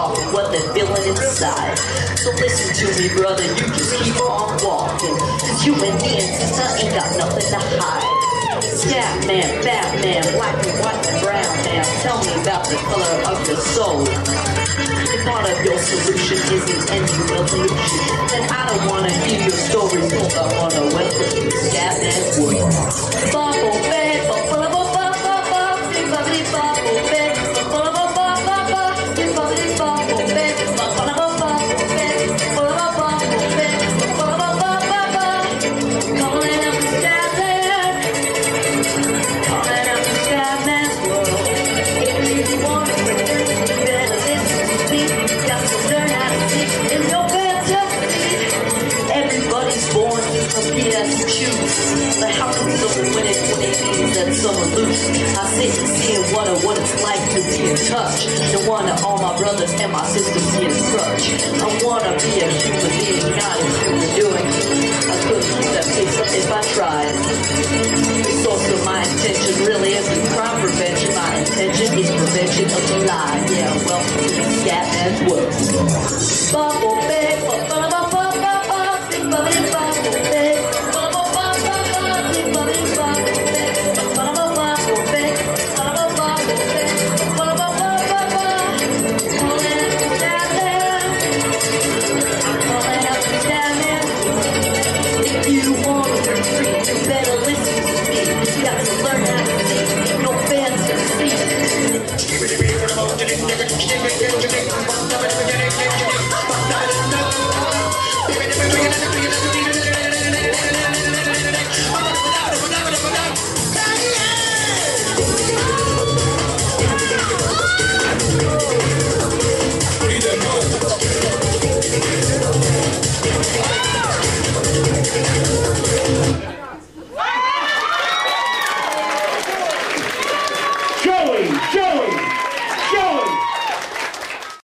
off what they're feeling inside. So listen to me, brother, you just keep on walking, cause you and me and sister ain't got nothing to hide. Skatman, Batman, black and white and brown man, tell me about the color of your soul. If part of your solution isn't any revolution, then I don't wanna hear your stories, hold I wanna welcome you to Skatman's world. Bubble bed, bubble bubble bubble, bubbly bubble bed, bubble bubble bubble, bubbly bubble bed, bubble bubble bed, bubble bubble bed, bubble bubble bubble. Calling up the Skatman, calling up the Skatman's world. If you wanna bring it, you better listen to me. You got to learn how to sit in your bed just feet. Everybody's born here as you choose, but how come someone win it when it means that someone lose? I sit and see and wonder what it's like to be in touch. No wonder all my brothers and my sisters get a crutch. I wanna be a human being, not a human doing. I couldn't keep that pace up if I tried. The source of my intention really isn't crime prevention. My intention is prevention of the lie. Yeah, welcome to the Skatman's world. Bubble bed.